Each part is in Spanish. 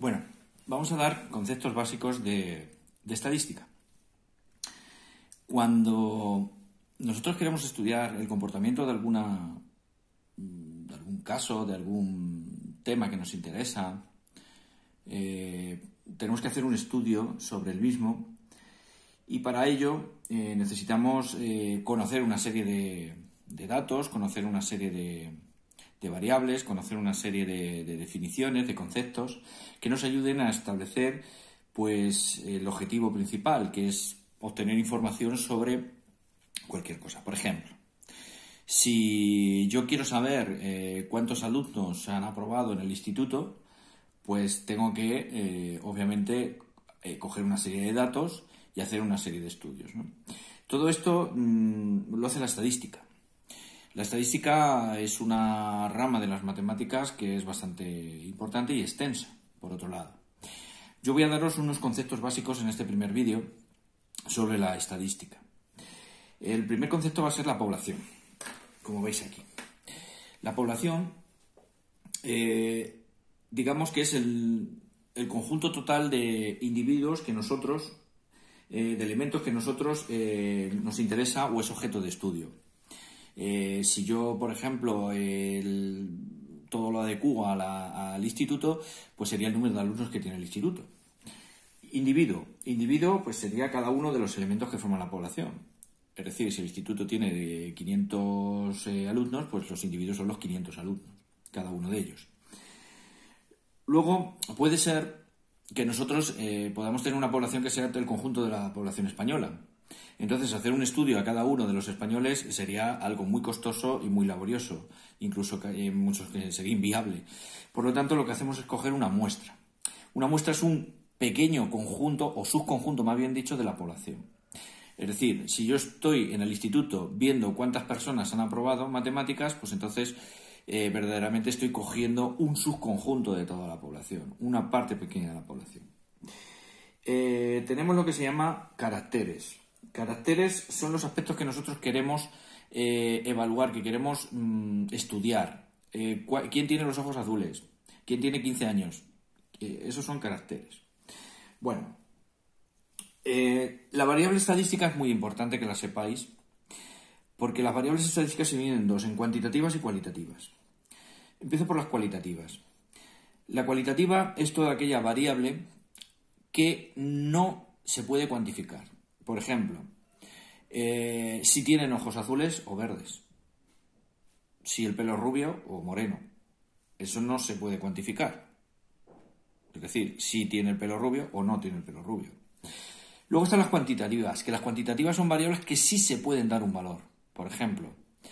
Bueno, vamos a dar conceptos básicos de estadística. Cuando nosotros queremos estudiar el comportamiento de algún caso, de algún tema que nos interesa, tenemos que hacer un estudio sobre el mismo y para ello necesitamos conocer una serie de datos, conocer una serie de variables, conocer una serie de definiciones, de conceptos que nos ayuden a establecer pues, el objetivo principal, que es obtener información sobre cualquier cosa. Por ejemplo, si yo quiero saber cuántos alumnos han aprobado en el instituto, pues tengo que, obviamente, coger una serie de datos y hacer una serie de estudios, ¿no? Todo esto lo hace la estadística. La estadística es una rama de las matemáticas que es bastante importante y extensa, por otro lado. Yo voy a daros unos conceptos básicos en este primer vídeo sobre la estadística. El primer concepto va a ser la población, como veis aquí. La población, digamos que es el conjunto total de individuos que nosotros, de elementos que nosotros nos interesa o es objeto de estudio. Si yo, por ejemplo, todo lo adecuo al instituto, pues sería el número de alumnos que tiene el instituto. Individuo, pues sería cada uno de los elementos que forman la población. Es decir, si el instituto tiene 500 alumnos, pues los individuos son los 500 alumnos, cada uno de ellos. Luego, puede ser que nosotros podamos tener una población que sea el conjunto de la población española. Entonces, hacer un estudio a cada uno de los españoles sería algo muy costoso y muy laborioso, incluso en muchos sería inviable. Por lo tanto, lo que hacemos es coger una muestra. Una muestra es un pequeño conjunto, o subconjunto más bien dicho, de la población. Es decir, si yo estoy en el instituto viendo cuántas personas han aprobado matemáticas, pues entonces verdaderamente estoy cogiendo un subconjunto de toda la población, una parte pequeña de la población. Tenemos lo que se llama caracteres. Caracteres son los aspectos que nosotros queremos evaluar, que queremos estudiar. ¿Quién tiene los ojos azules? ¿Quién tiene 15 años? Esos son caracteres. Bueno, la variable estadística es muy importante que la sepáis, porque las variables estadísticas se dividen en dos, en cuantitativas y cualitativas. Empiezo por las cualitativas. La cualitativa es toda aquella variable que no se puede cuantificar. Por ejemplo, si tienen ojos azules o verdes, si el pelo es rubio o moreno. Eso no se puede cuantificar. Es decir, si tiene el pelo rubio o no tiene el pelo rubio. Luego están las cuantitativas, que las cuantitativas son variables que sí se pueden dar un valor. Por ejemplo,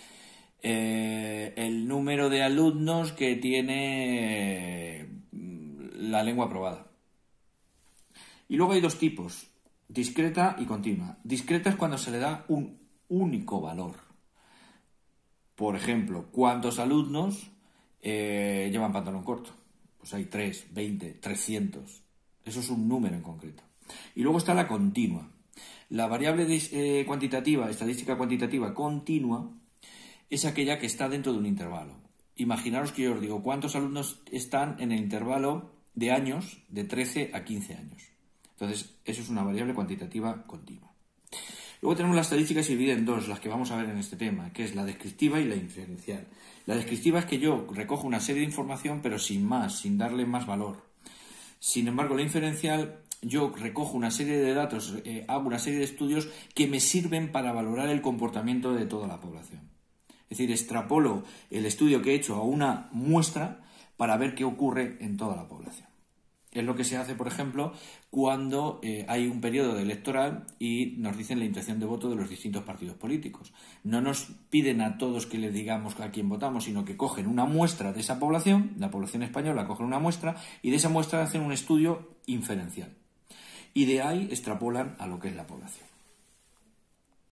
el número de alumnos que tiene la lengua aprobada. Y luego hay dos tipos, discreta y continua. Discreta es cuando se le da un único valor. Por ejemplo, ¿cuántos alumnos llevan pantalón corto? Pues hay 3, 20, 300. Eso es un número en concreto. Y luego está la continua. La variable cuantitativa, estadística cuantitativa continua, es aquella que está dentro de un intervalo. Imaginaros que yo os digo cuántos alumnos están en el intervalo de años de 13 a 15 años. Entonces, eso es una variable cuantitativa continua. Luego tenemos las estadísticas y se dividen en dos, las que vamos a ver en este tema, que es la descriptiva y la inferencial. La descriptiva es que yo recojo una serie de información, pero sin más, sin darle más valor. Sin embargo, la inferencial, yo recojo una serie de datos, hago una serie de estudios que me sirven para valorar el comportamiento de toda la población. Es decir, extrapolo el estudio que he hecho a una muestra para ver qué ocurre en toda la población. Es lo que se hace, por ejemplo, cuando hay un periodo electoral y nos dicen la intención de voto de los distintos partidos políticos. No nos piden a todos que les digamos a quién votamos, sino que cogen una muestra de esa población, la población española cogen una muestra y de esa muestra hacen un estudio inferencial. Y de ahí extrapolan a lo que es la población.